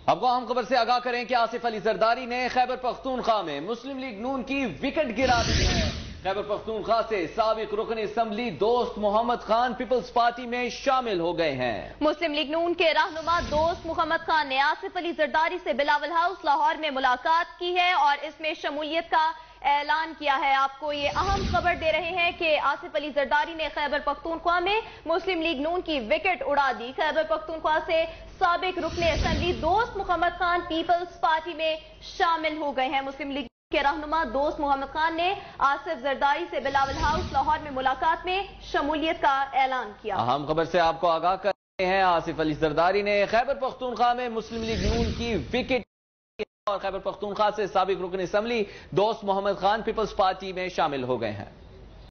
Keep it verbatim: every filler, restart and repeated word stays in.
आपको अहम खबर से आगाह करें कि आसिफ अली जरदारी ने खैबर पख्तूनख्वा में मुस्लिम लीग नून की विकेट गिरा दी है। खैबर पख्तूनख्वा से साबिक रुकन असम्बली दोस्त मोहम्मद खान पीपल्स पार्टी में शामिल हो गए हैं। मुस्लिम लीग नून के रहनुमा दोस्त मोहम्मद खान ने आसिफ अली जरदारी से बिलावल हाउस लाहौर में मुलाकात की है और इसमें शमूलियत का ऐलान किया है। आपको ये अहम खबर दे रहे हैं कि आसिफ अली जरदारी ने खैबर पख्तूनख्वा में मुस्लिम लीग नून की विकेट उड़ा दी। खैबर पख्तूनख्वा से साबिक रुकन असम्बली दोस्त मोहम्मद खान पीपल्स पार्टी में शामिल हो गए हैं। मुस्लिम लीग के रहनुमा दोस्त मोहम्मद खान ने आसिफ जरदारी से बिलावल हाउस लाहौर में मुलाकात में शमूलियत का ऐलान किया। अहम खबर से आपको आगाह कर रहे हैं, आसिफ अली जरदारी ने खैबर पख्तूनख्वा में मुस्लिम लीग नून की विकेट और खैबर पख्तूनख्वा से साबिक रुकन असम्बली दोस्त मोहम्मद खान पीपल्स पार्टी में शामिल हो गए हैं।